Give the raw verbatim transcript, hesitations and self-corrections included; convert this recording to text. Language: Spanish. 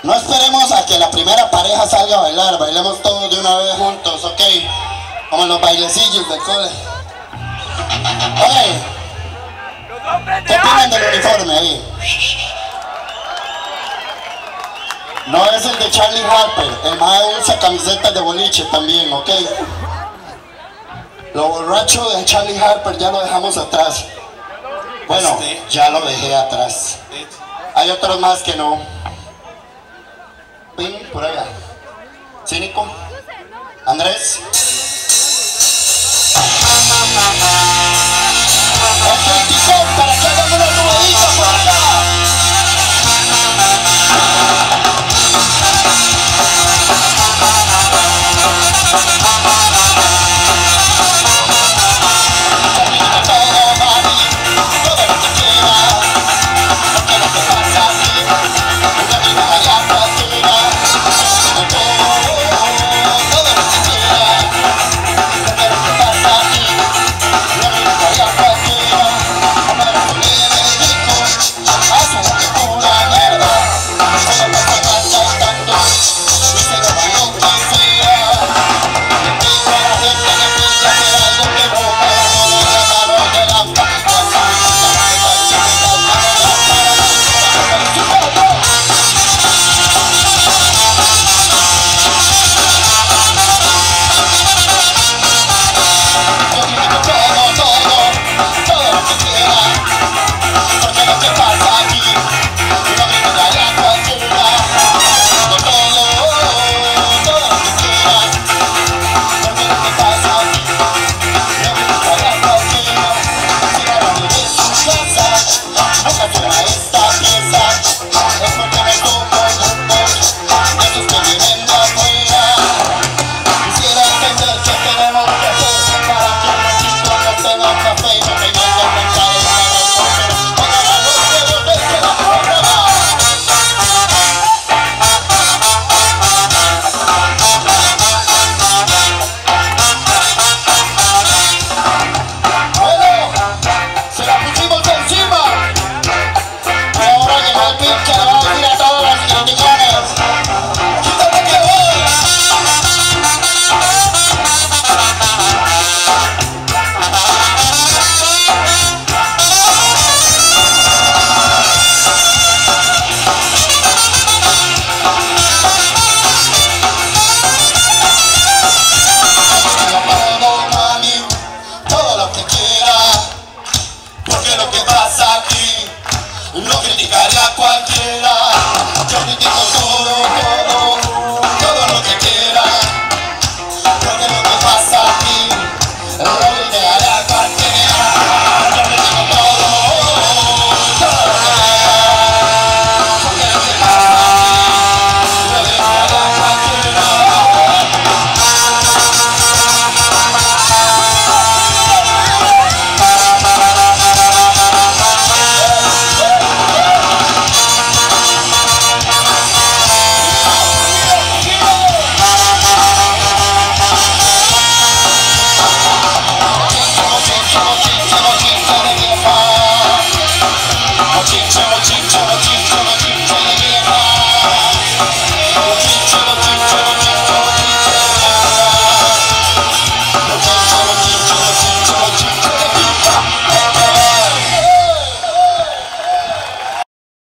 No esperemos a que la primera pareja salga a bailar, bailemos todos de una vez juntos, ok, como en los bailecillos del cole. Oye, ¿qué opinan del uniforme ahí? No es el de Charlie Harper, el más usa camisetas de boliche también, ok. Lo borracho de Charlie Harper ya lo dejamos atrás. Bueno, ya lo dejé atrás. Hay otros más que no. Pin, por allá. Cínico. Andrés.